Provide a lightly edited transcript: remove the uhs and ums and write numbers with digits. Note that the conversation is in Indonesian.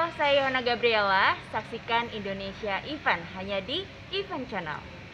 Halo, saya Yona Gabriela. Saksikan Indonesia Event hanya di Event Channel.